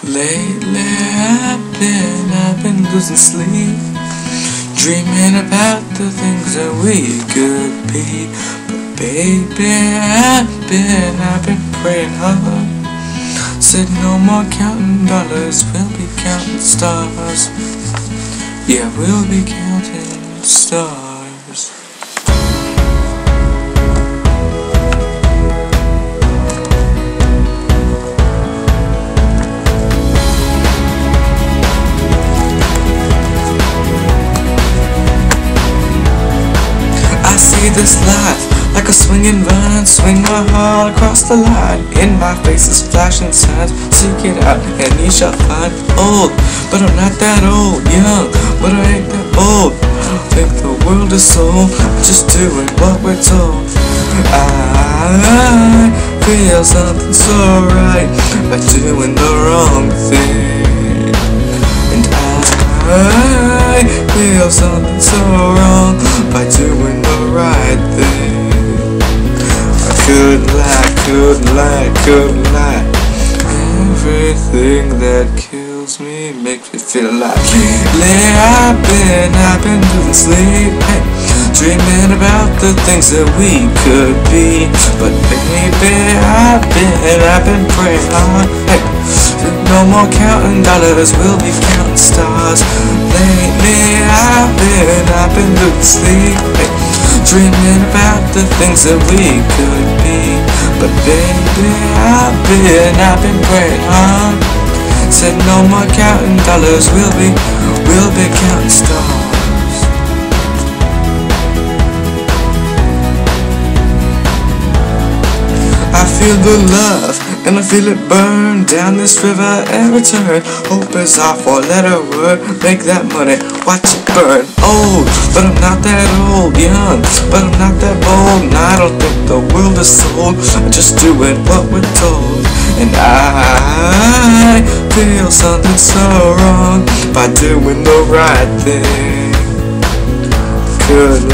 Lately I've been losing sleep, dreaming about the things that we could be. But baby, I've been praying hard. Said no more counting dollars, we'll be counting stars. Yeah, we'll be counting stars. I see this life like a swinging vine, swing my heart across the line. In my face is flashing signs, seek it out and ye shall find. Old, but I'm not that old. Young, but I ain't that old. Think the world is sold, I'm just doing what we're told. I feel something so right by doing the wrong thing, and I feel something so wrong by doing the right thing. I couldn't lie. Everything that kills me makes me feel like lately I've been losing sleep, hey, dreaming about the things that we could be. But baby, I've been praying hard, hey, no more counting dollars, we'll be counting stars. Lately I've been losing sleep, hey, dreaming about the things that we could be. But baby, I've been praying hard. Said no more counting dollars, we'll be counting stars. I feel the love, and I feel it burn down this river every turn. Hope is our four-letter word, make that money, watch it burn. Old, but I'm not that old. Young, but I'm not that bold. And I don't think the world is sold, I'm just doing what we're told. And I feel something so wrong by doing the right thing. Couldn't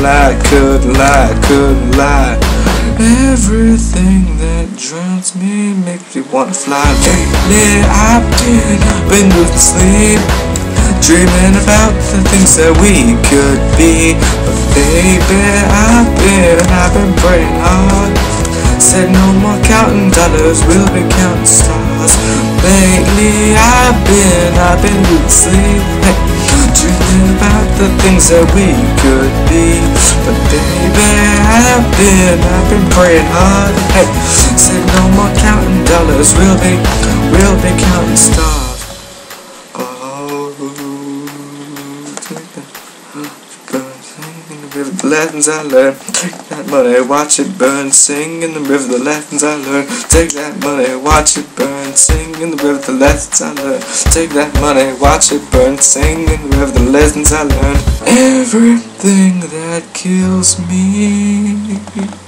lie. Everything that drowns me makes me wanna fly. Lately I've been losing sleep, dreaming about the things that we could be. But baby, I've been praying hard. Said no more counting dollars, we'll be counting stars. Lately I've been losing sleep, hey, dreaming about the things that we could be. But baby, I've been praying hard, hey, said no more counting dollars, we'll be counting stars. Oh, take that, burn, sing in the river, the lessons I learned. Take that money, watch it burn, sing in the river, the lessons I learned. Take that money, watch it burn, sing in the river, the lessons I learned. Take that money, watch it burn, sing in the river, the lessons I learned. Everything that kills me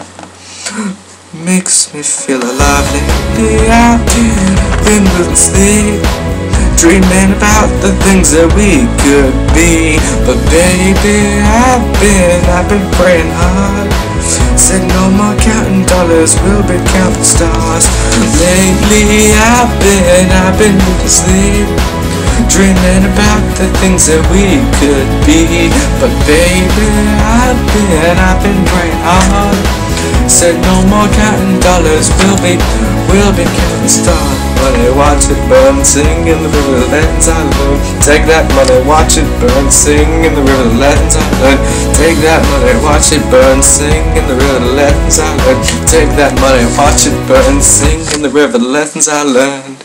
makes me feel alive. Lately I've been losing sleep, dreaming about the things that we could be. But baby, I've been praying hard. Said no more counting dollars, we'll be counting stars. Lately I've been losing sleep, dreaming about the things that we could be. But baby, I've been praying hard. Said no more counting dollars, we'll be counting stars. Money, watch it burn, sing in the river, the lessons I learned. Take that money, watch it burn, sing in the river, the lessons I learned. Take that money, watch it burn, sing in the river, the lessons I learned. Take that money, watch it burn, sing in the river, the lessons I learned.